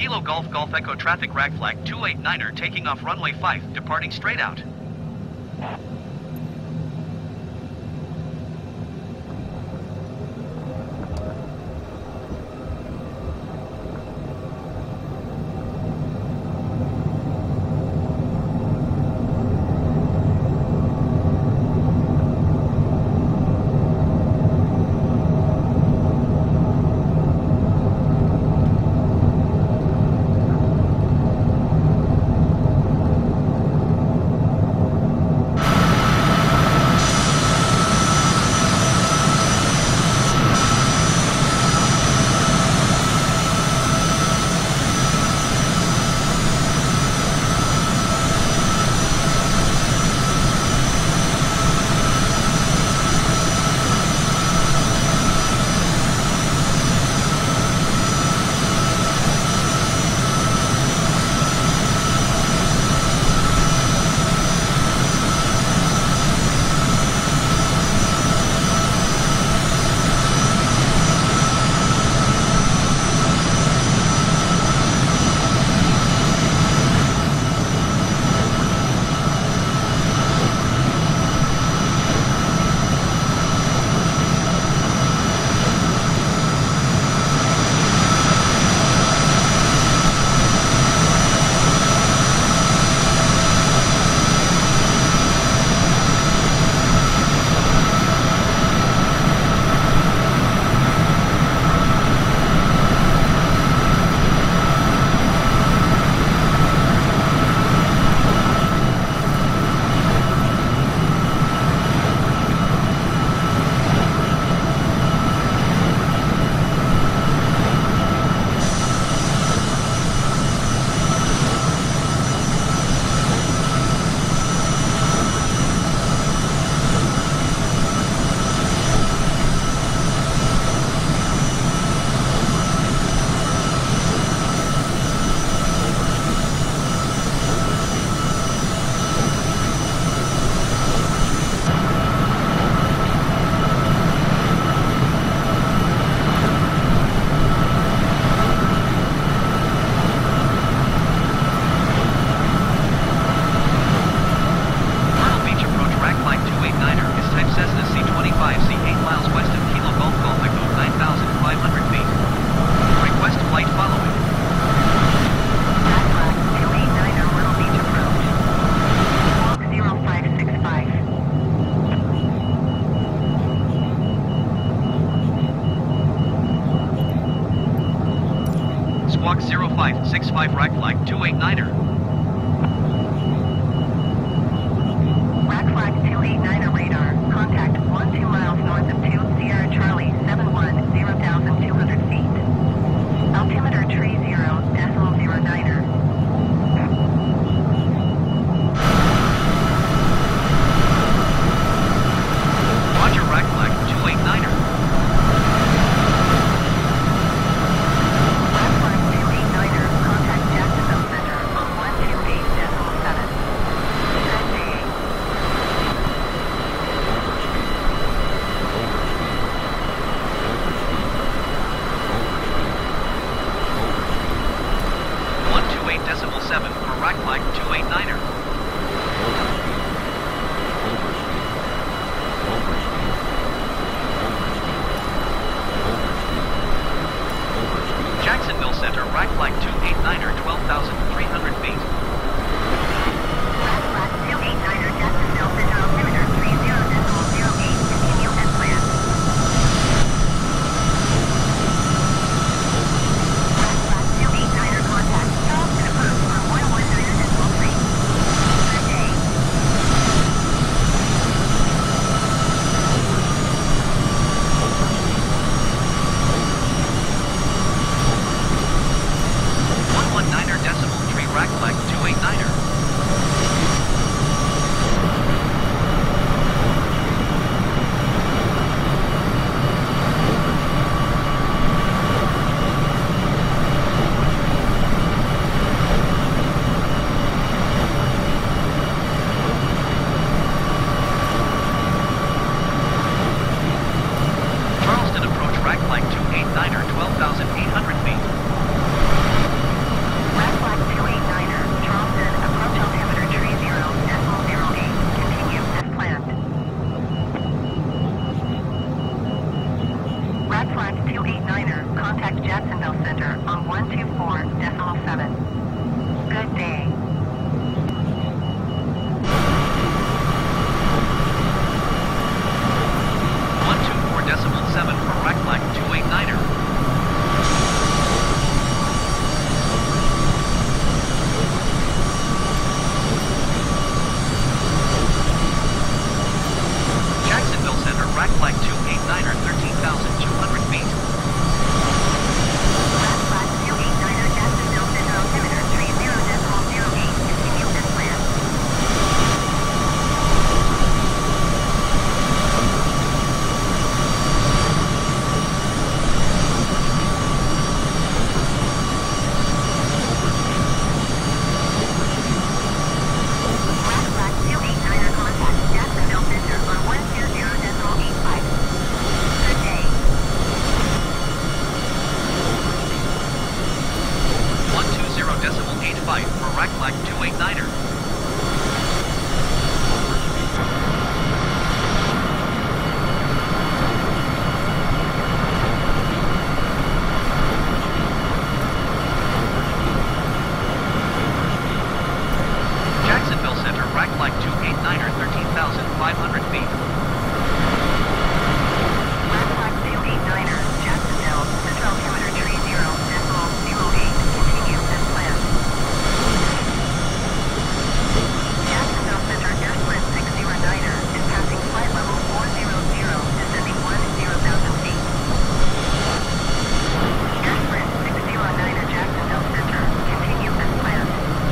Kilo Golf Golf Echo traffic rag flag 289er taking off runway 5, departing straight out. Squawk 0565 rack flag 289er. Rack flag 289er radar. Contact 12 miles north of 2 Sierra Charlie 710,200 feet. Altimeter tree 0.09er. Roger, rack flag 289er. Rack flag 289er. Contact Jacksonville Center on 128.7. Good day. .7 for rack flag 289er. Jacksonville Center, rack flag 289er, 12,300 feet. Rack flag 289er, Jacksonville Center, altimeter 30.08, continue as planned. Rack flag 289er, contact Charleston approved on 119.3. Good day. .3 rack flag 289er. Charleston approach rack flag 289er, 12,800 feet. flag 289er, contact Jacksonville Center on 124.7. Good day. 124.7 for Rack Flag 289er. Jacksonville Center, Rack Flag 289er, 13,200 feet. Rack flag 289er, Jacksonville Center, altimeter 30.08, continue as planned. Rack flag 289er, contact Jacksonville Center on 120.85. Good day. 120.85 for Rack Flag 289er. Jacksonville Center, Rack Flag 289er, 13,500 feet. Rack flag 289er, Jacksonville, Central altimeter 30.08, continue as planned. Jacksonville Center, Airsplit 609er, is passing flight level 400, descending 10,000 feet. Airsplit 609er, Jacksonville Center, continue as planned.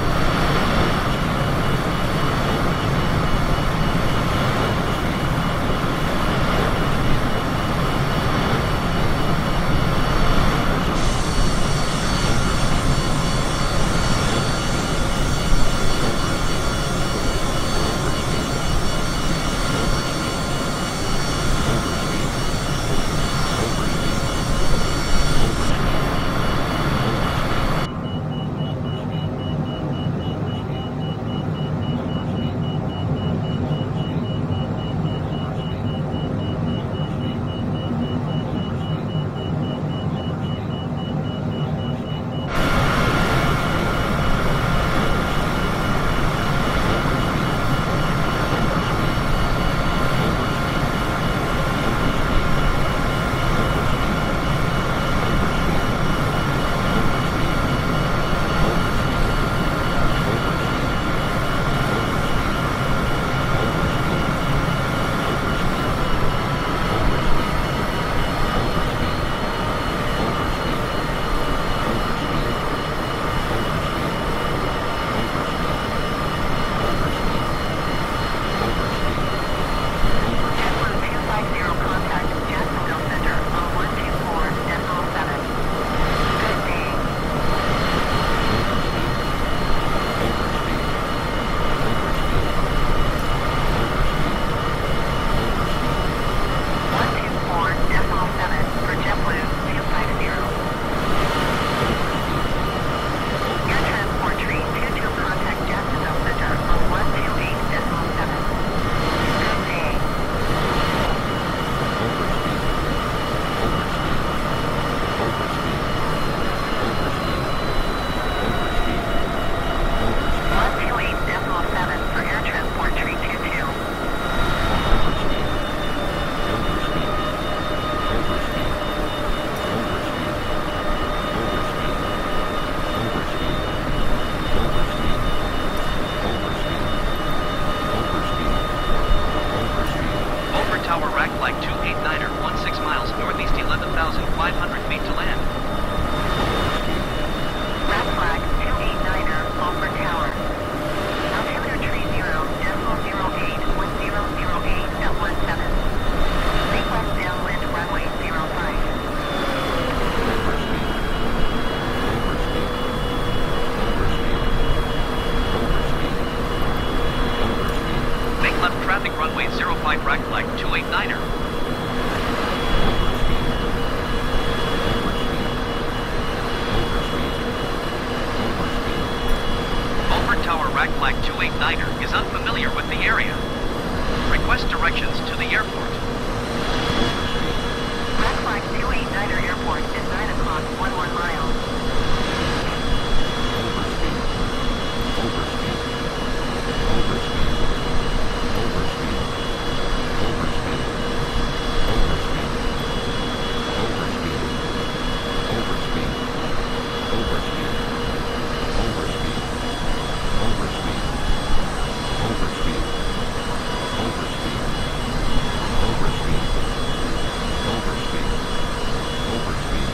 Rack Flag 289er is unfamiliar with the area. Request directions to the airport. Rack Flag 289 289er Airport is 9 o'clock, 11 miles. Overspeed. Overspeed. Overspeed. Overspeed. Overspeed. Overspeed. Overspeed. Overspeed. Overspeed. Overspeed. Overspeed. Overspeed. Overspeed. Overspeed. Overspeed. Overspeed.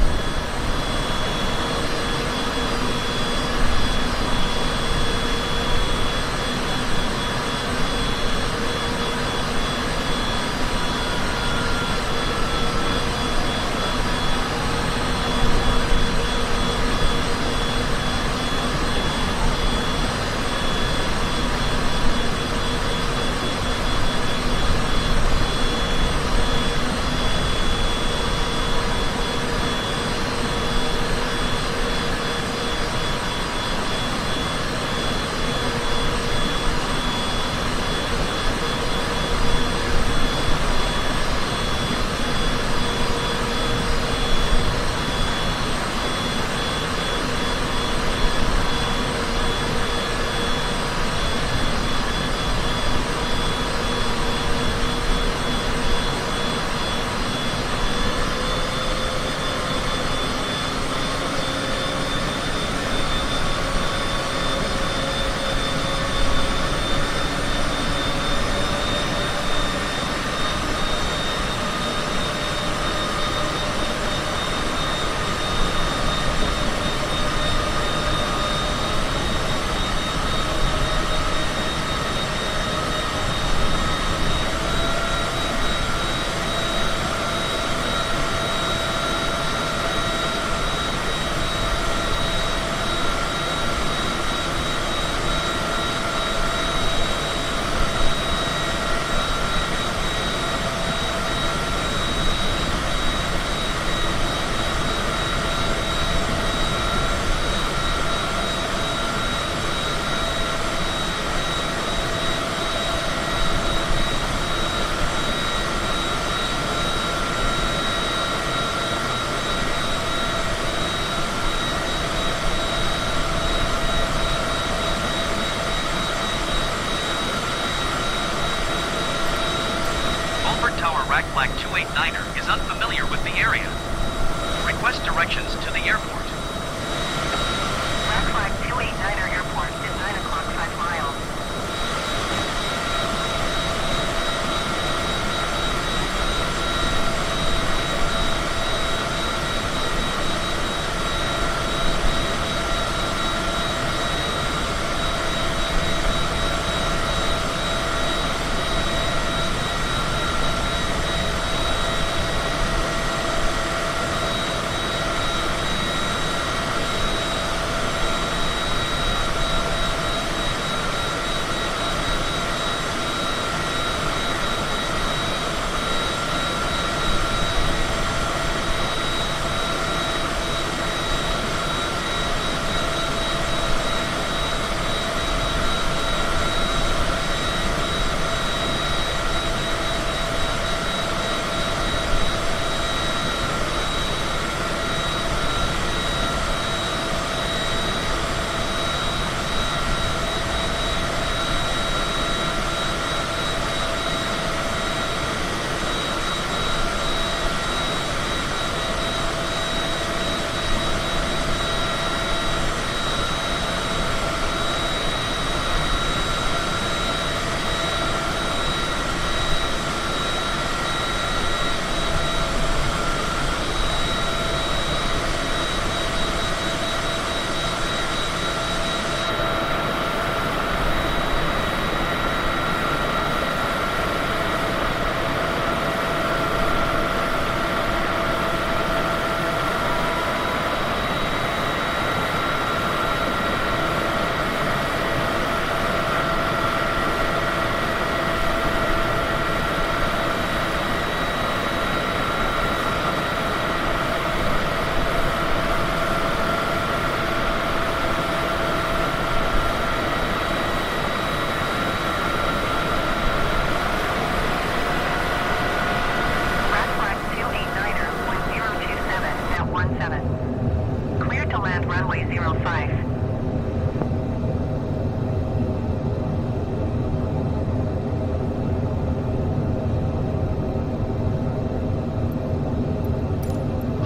Rack Flag 289er is unfamiliar with the area. Request directions to the airport. Rack Flag 289er Airport is 9 o'clock, 5 miles.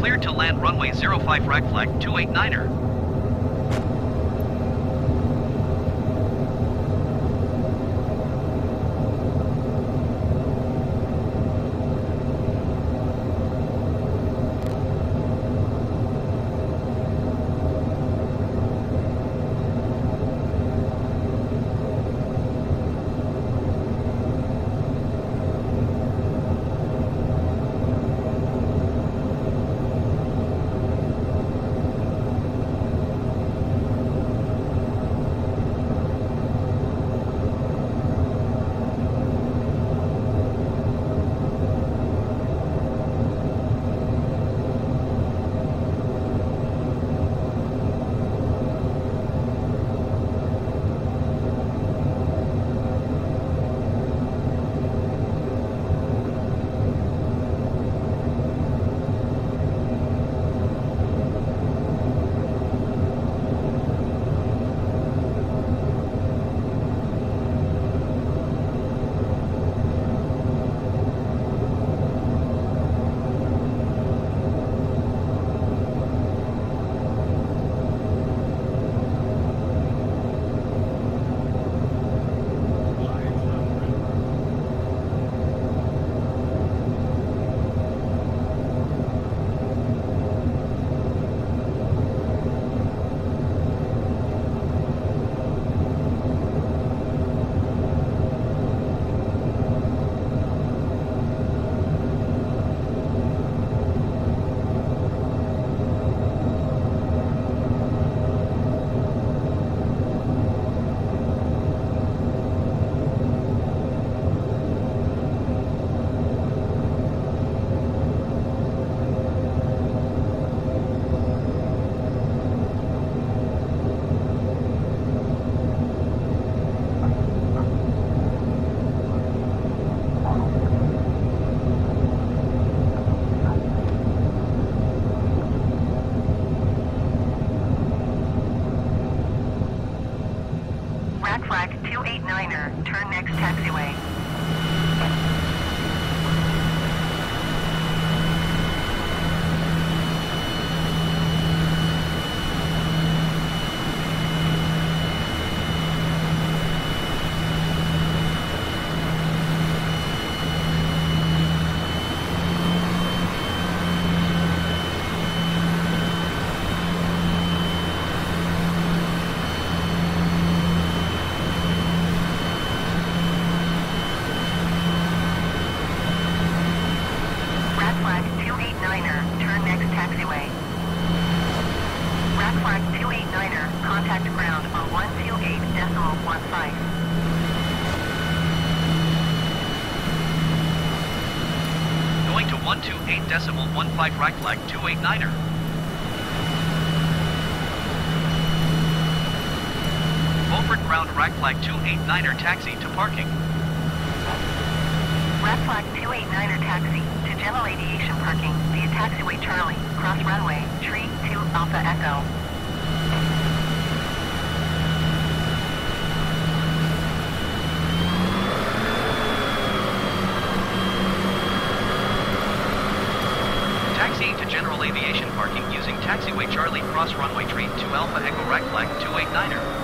Cleared to land runway 05 rack flag 289er. Flag 289er, turn next taxiway. Contact ground on 128.15. Going to 128.15 rack flag 289er. Beaufort ground rack flag 289er taxi to parking. Rack flag 289er taxi to general aviation parking via taxiway Charlie, cross runway, tree 2 Alpha Echo. Taxiing to general aviation parking using taxiway Charlie, cross runway tree 2 Alpha Echo rack flag 289er.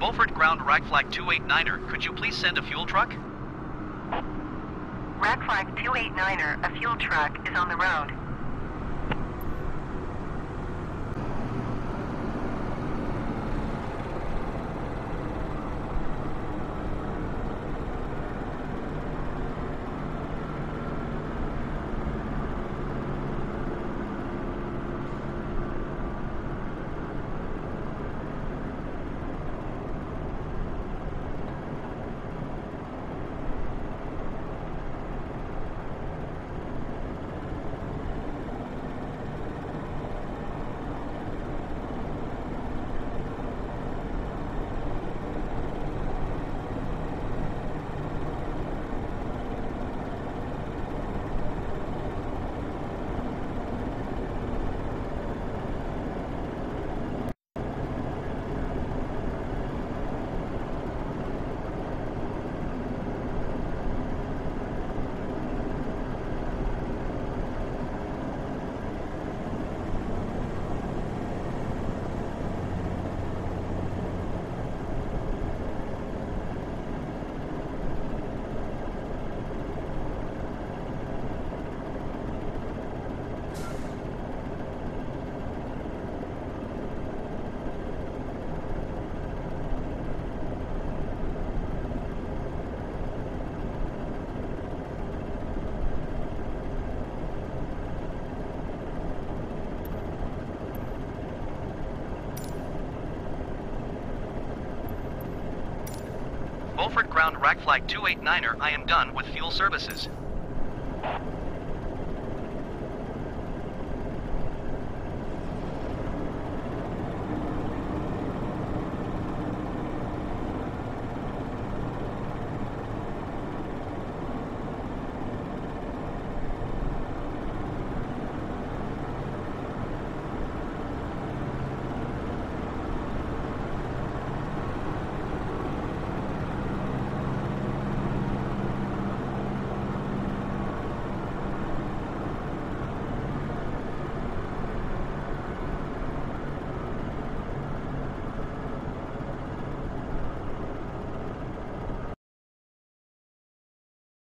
Beaufort ground rack flag 289er, could you please send a fuel truck? Rack flag 289er, a fuel truck is on the road. Beaufort ground rack flag 289er, I am done with fuel services.